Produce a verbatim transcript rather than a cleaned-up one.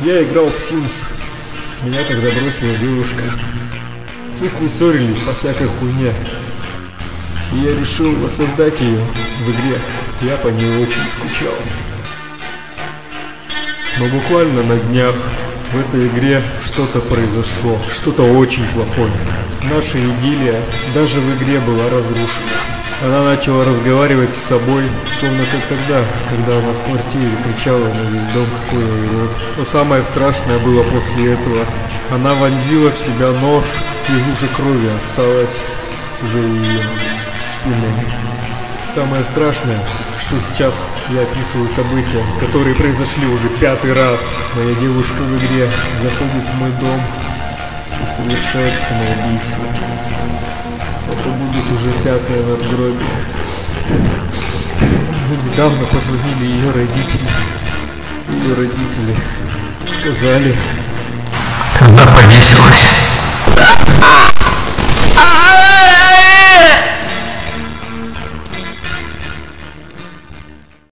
Я играл в Sims. Меня тогда бросила девушка. Мы с ней ссорились по всякой хуйне. И я решил воссоздать ее в игре. Я по ней очень скучал. Но буквально на днях в этой игре что-то произошло. Что-то очень плохое. Наша идиллия даже в игре была разрушена. Она начала разговаривать с собой, словно как тогда, когда она в квартире кричала на весь дом, какой я урод. Но самое страшное было после этого. Она вонзила в себя нож, и лужа крови осталась за ее спиной. Самое страшное, что сейчас я описываю события, которые произошли уже пятый раз. Моя девушка в игре заходит в мой дом и совершает самоубийство. Это будет уже пятое надгробие. Мне недавно позвонили ее родители. Ее родители сказали,